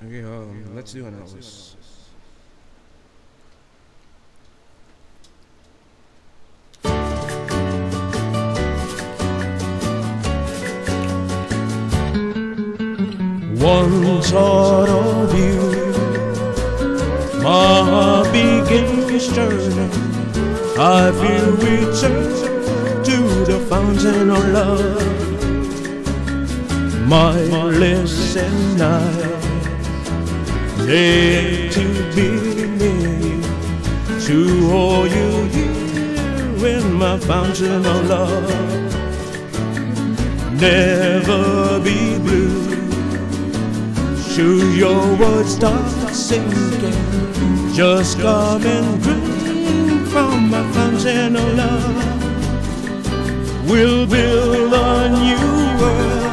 Okay, let's do an Elvis. Once thought of you, my heart begins turning. I feel return to the fountain of love. My lips and I need to be near you, to hold you here in my fountain of love. Never be blue, should your words start sinking, just come and drink from my fountain of love. We'll build a new world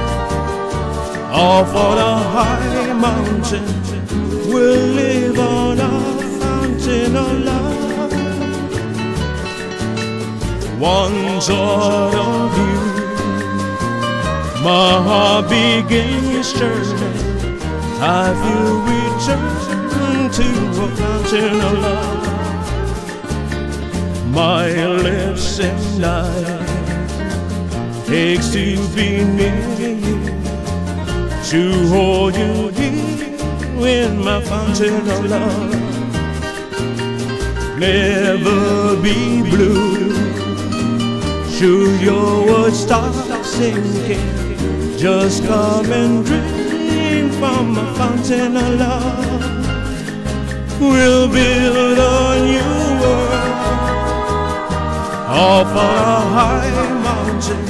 off on a high mountain. We'll live on a fountain of love. One thought of you, my heart begins turning. I feel return to a fountain of love. My lips and I aches to be near you, to hold you here in my fountain of love. Never be blue, should your words start sinking, just come and drink from my fountain of love. We'll build a new world off on a high mountain.